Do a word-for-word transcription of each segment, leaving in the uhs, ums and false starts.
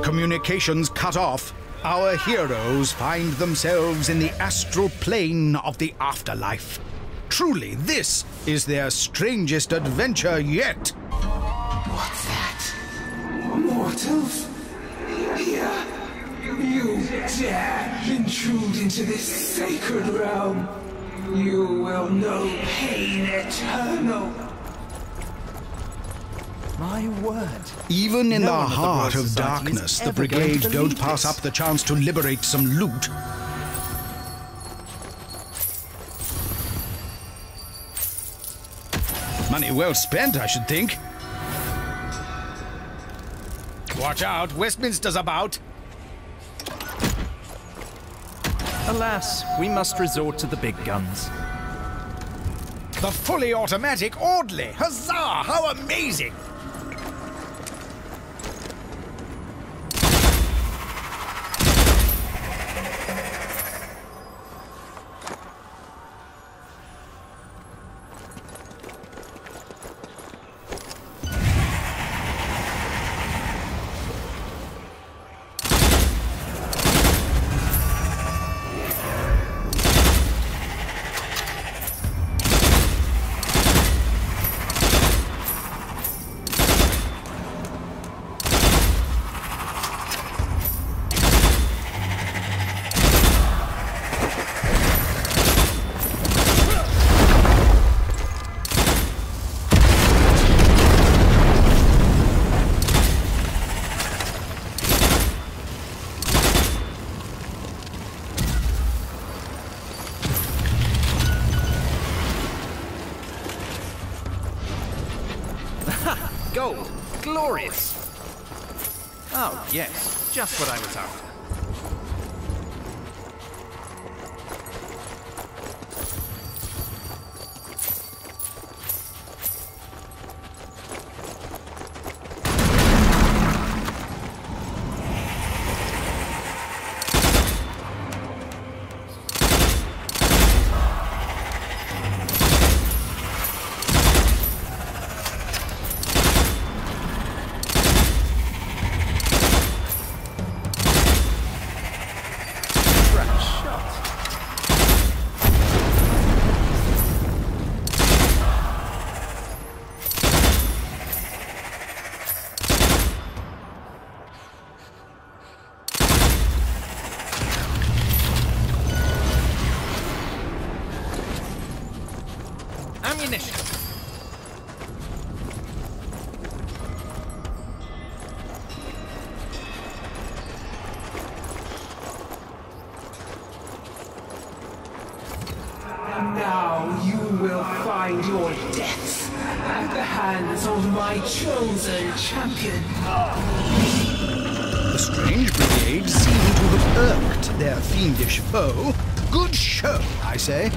communications cut off, our heroes find themselves in the astral plane of the afterlife. Truly, this is their strangest adventure yet. What's that? Mortals? Here, you dare intrude into this sacred realm. You will know pain eternal. My word. Even in No the one of the heart Royal of Society is darkness, the ever going to Brigade don't believe pass this. up the chance to liberate some loot. Money well spent, I should think. Watch out, Westminster's about. Alas, we must resort to the big guns. The fully automatic Audley! Huzzah! How amazing! Gold! Glorious! Oh, yes. Just what I was after. Ammunition! Now you will find your death at the hands of my chosen champion. The strange brigade seem to have irked their fiendish foe. Good show, I say.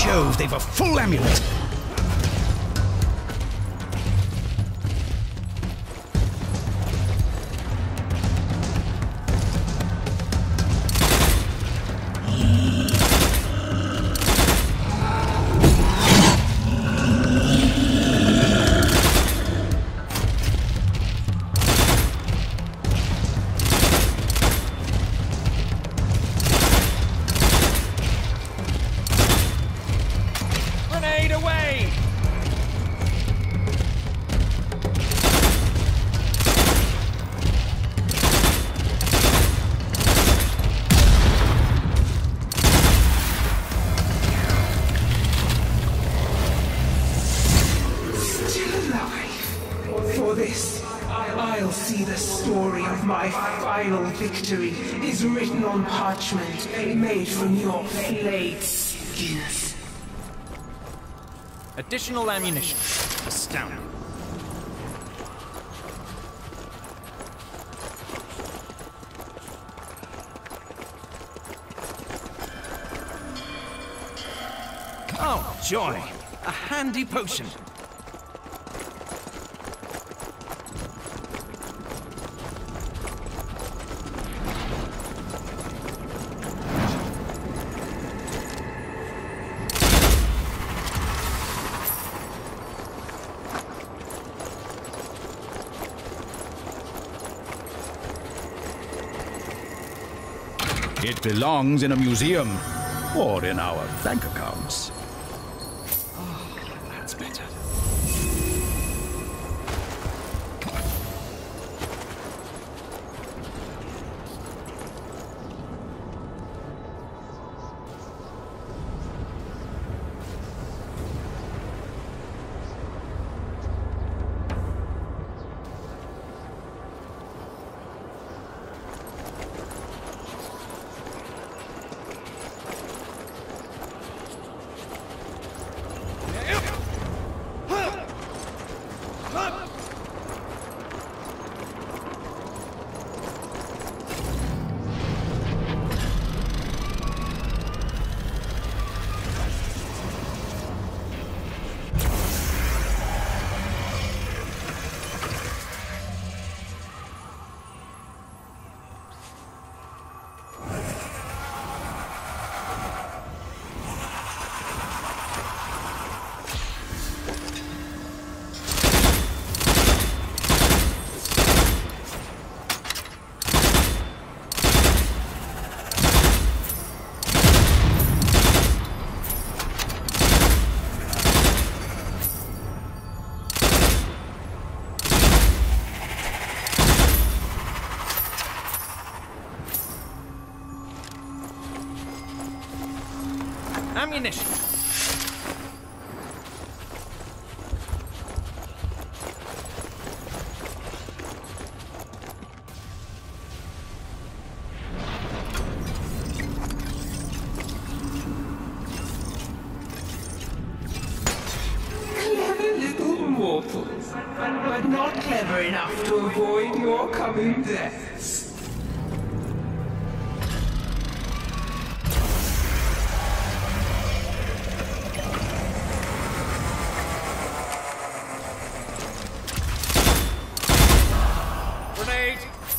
Jove, they've a full amulet. Victory is written on parchment made from your flayed skins. Additional ammunition. Astounding. Oh, joy! A handy potion. It belongs in a museum, or in our bank accounts. Oh, that's better. Ammunition. Clever little mortals, but not clever enough to avoid your coming deaths. Grenade!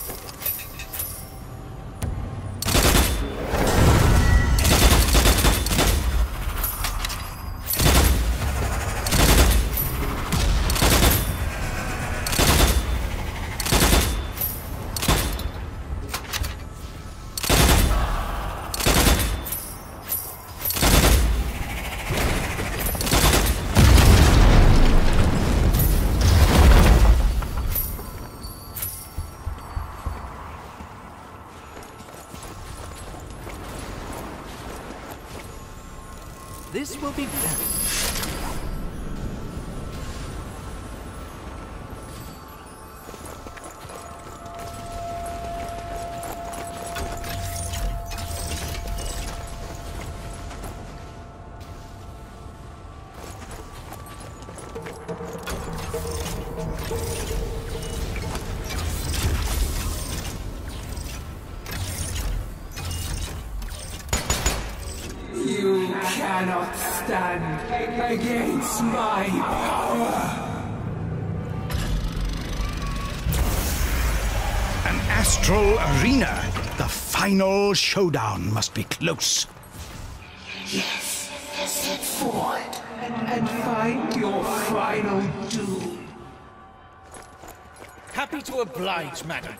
This will be very... You cannot stand against my power. An astral arena. The final showdown must be close. Yes, step forward and find your final doom. Happy to oblige, madam.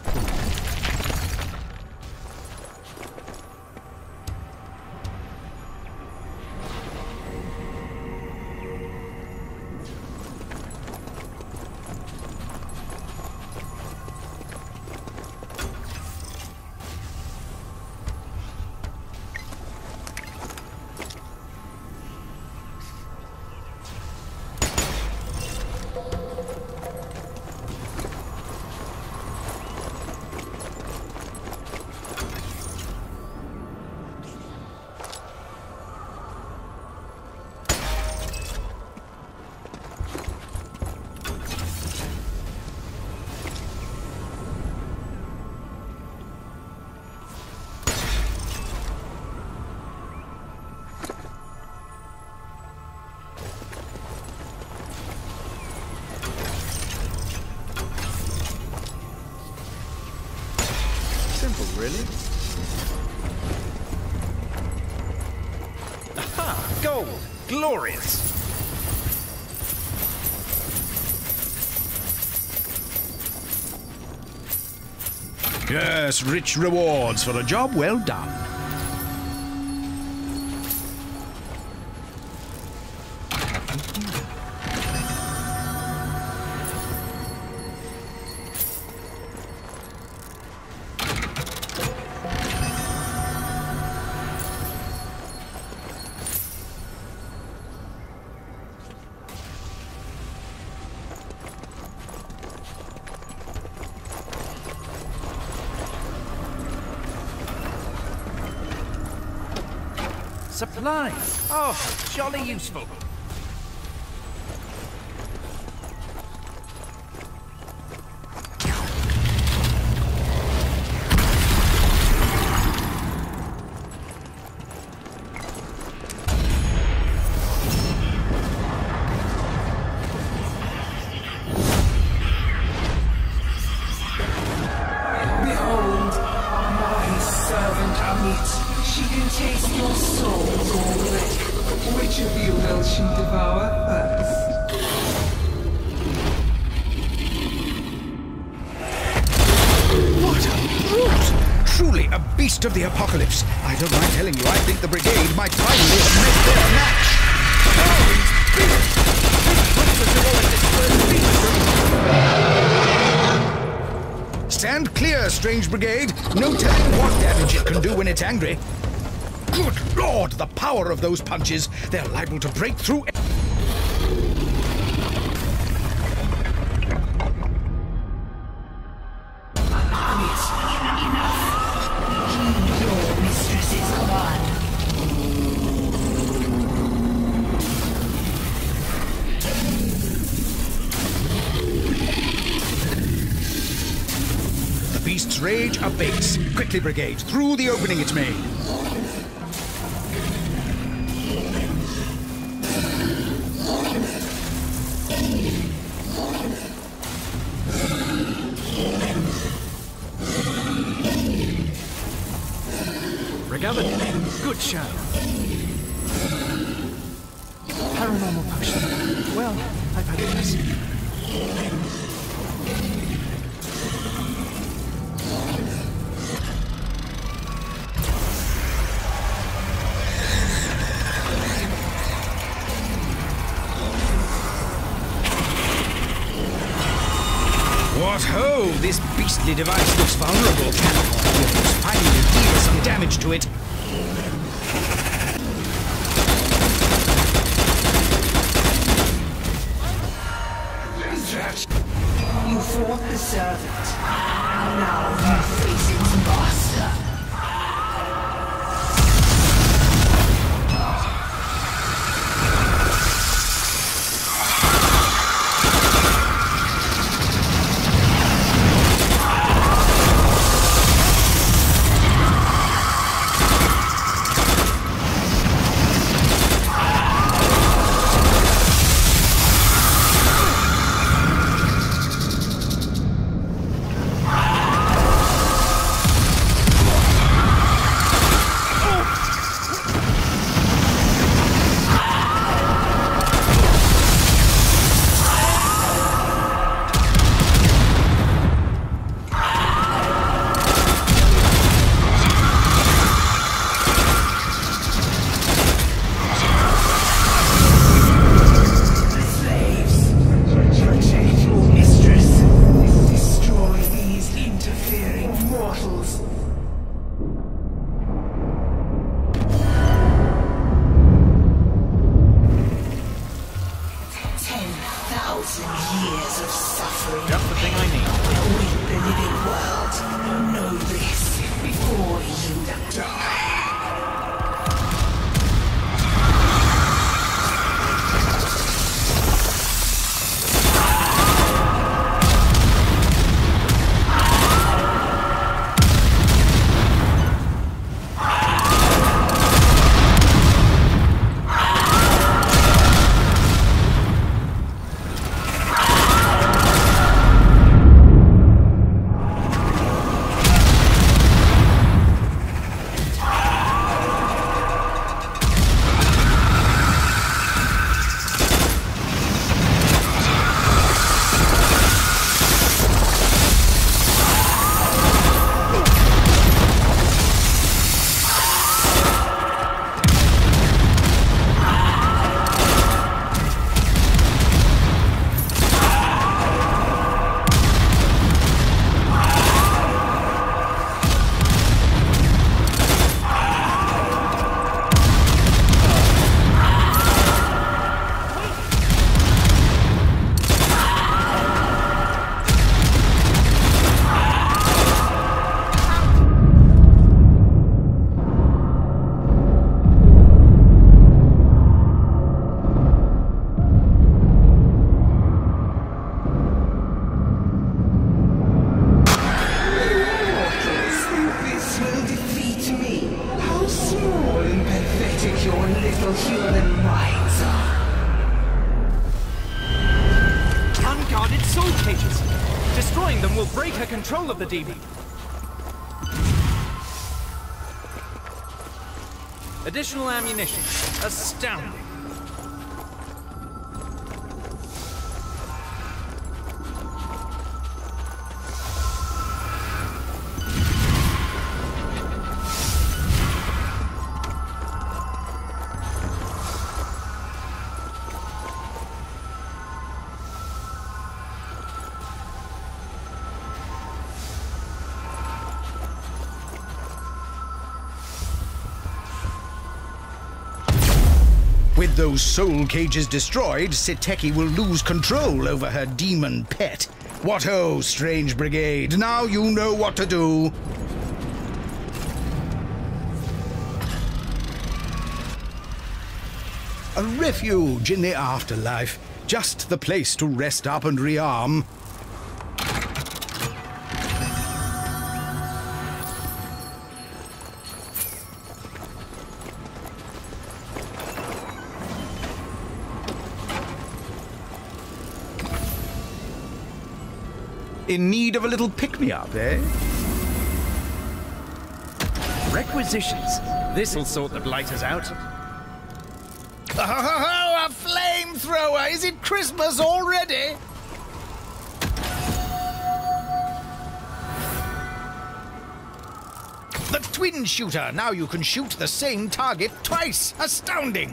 Simple, really. Aha! Gold! Glorious! Yes, rich rewards for a job well done. Supplies! Oh, jolly useful. Behold, my servant Amit. She can taste your souls already. Which of you will she devour first? What a brute! Truly a beast of the apocalypse. I don't mind telling you, I think the brigade might finally have met their match. Oh, these beasts! This puts us all in this first beast. Stand clear, strange brigade. No telling what damage it can do when it's angry. Good Lord, the power of those punches. They're liable to break through. The beast's rage abates. Quickly, brigade, through the opening it's made. Recovered. Good show. Paranormal potion. Well, I've had it this. What ho! This beastly device looks vulnerable. Let's finally deal some damage to it. You fought the servant. Now you face its master. your human minds are. Unguarded soul cages. Destroying them will break her control of the demon. Additional ammunition. Astounding. With those soul cages destroyed, Seteki will lose control over her demon pet. What ho, strange brigade, now you know what to do. A refuge in the afterlife. Just the place to rest up and rearm. In need of a little pick-me-up, eh? Requisitions. This'll sort the blighters out. Oh, a flamethrower! Is it Christmas already? The twin shooter! Now you can shoot the same target twice! Astounding!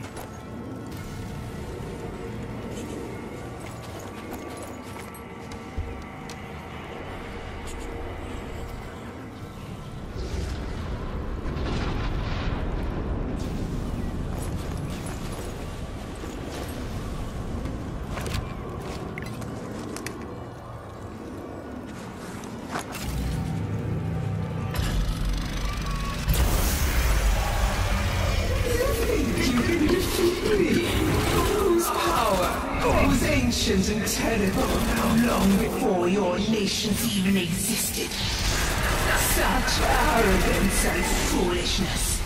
Whose power was ancient and terrible long before your nations even existed. Such arrogance and foolishness.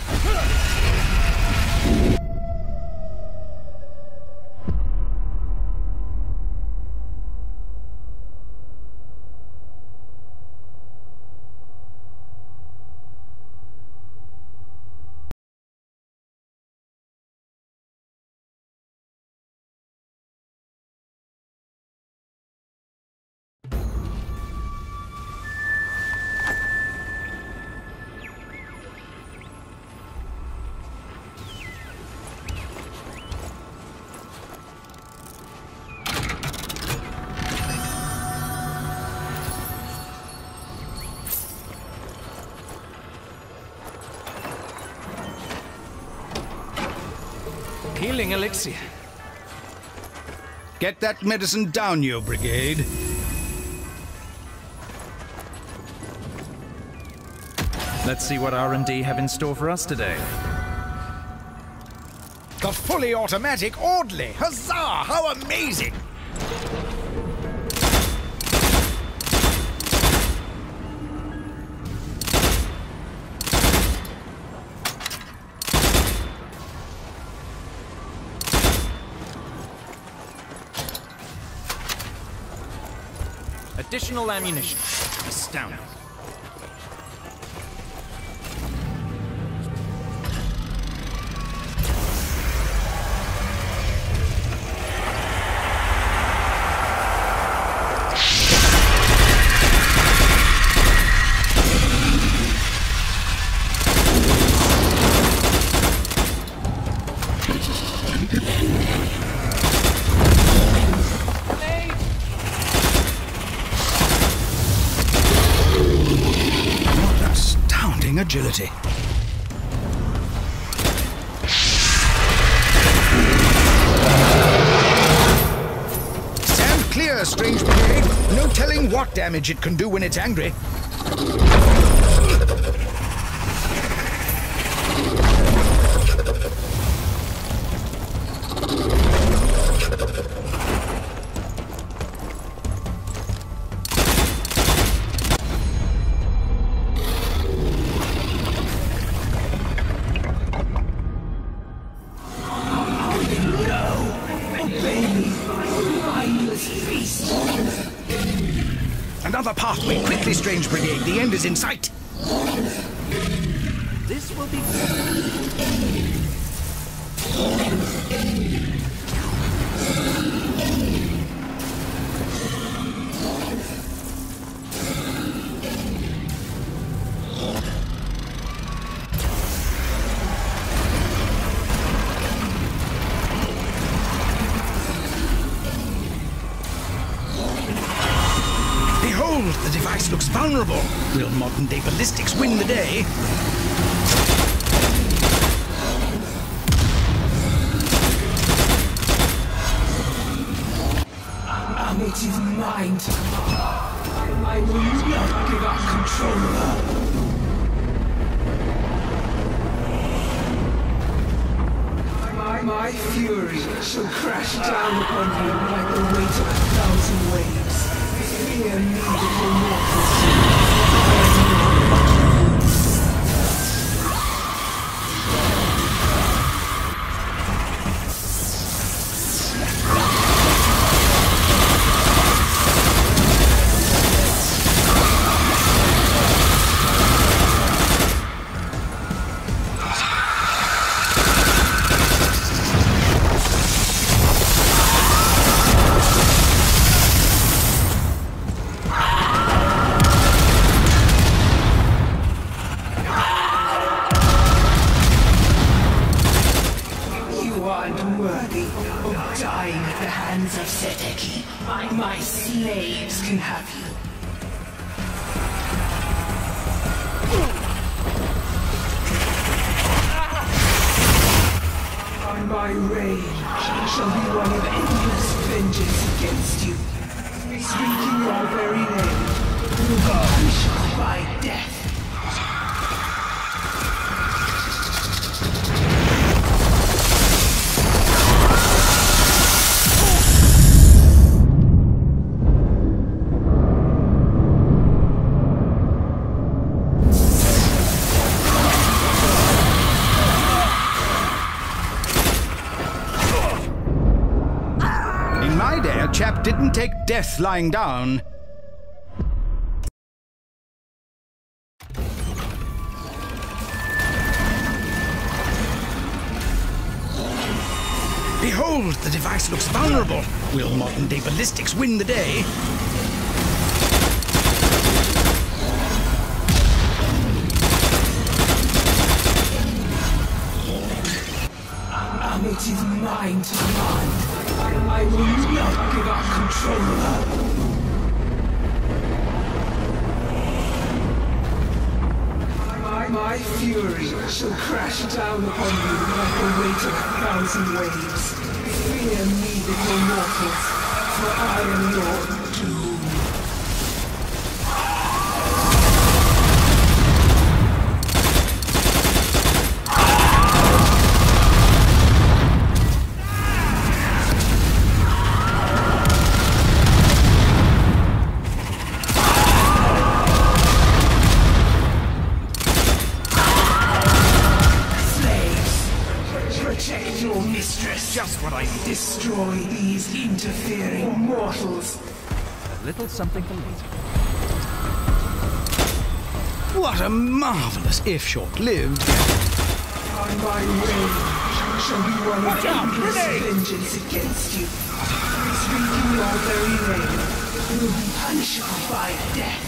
Healing elixir. Get that medicine down, your brigade. Let's see what R and D have in store for us today. The fully automatic Audley! Huzzah! How amazing! Additional ammunition. Astounding. Agility. Stand clear, strange brigade. No telling what damage it can do when it's angry. Another pathway! Quickly, Strange Brigade! The end is in sight! This will be... Behold, the device looks vulnerable. Will modern-day ballistics win the day? Um, it is mine to I will not give up control of her. My, my fury shall crash down upon you like the weight of a thousand waves. Fear me, little mortals. Unworthy of dying at the hands of Seteki. My, my slaves can have you. And my rage shall be one of endless vengeance against you. Speaking your very name will be punishable by death. Chap didn't take death lying down. Behold, the device looks vulnerable. Will modern-day ballistics win the day? Um, it is mine to command. I will not give up control of her. My, my fury shall crash down upon you like the weight of a thousand waves. Fear me, little mortals, for I am your doom. Just what I need. Destroy these interfering mortals. A little something for later. What a marvelous, if short-lived. On my rage shall be one of endless vengeance against you. Speaking your very name will be punishable by death.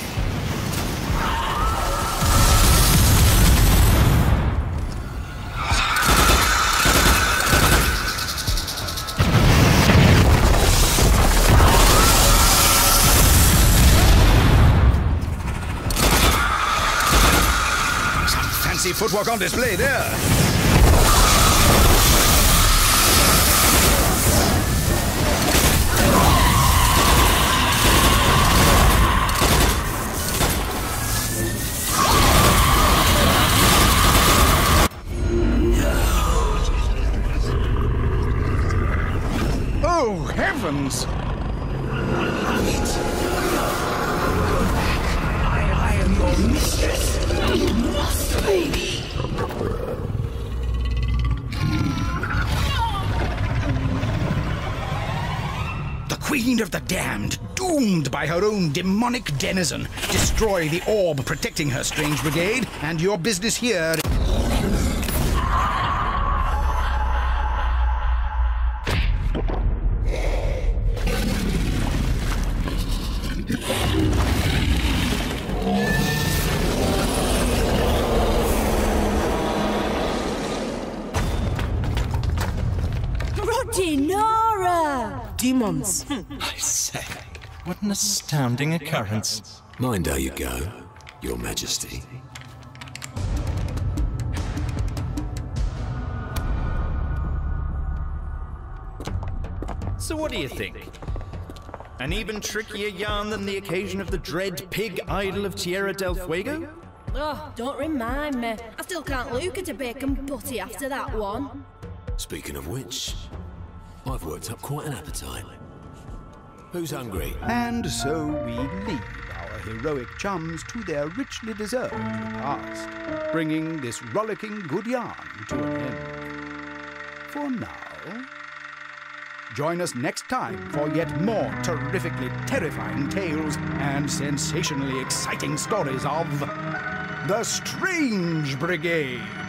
Footwork on display there. Oh, heavens! I, I am your mistress. You must obey me. Queen of the damned, doomed by her own demonic denizen. Destroy the orb protecting her, strange brigade, and your business here... Dinara! Demons. I say, what an astounding occurrence. Mind how you go, Your Majesty. So what do you think? An even trickier yarn than the occasion of the dread pig idol of Tierra del Fuego? Oh, don't remind me. I still can't look at a bacon butty after that one. Speaking of which, I've worked up quite an appetite. Who's hungry? And so we leave our heroic chums to their richly deserved repast, bringing this rollicking good yarn to an end. For now, join us next time for yet more terrifically terrifying tales and sensationally exciting stories of the Strange Brigade.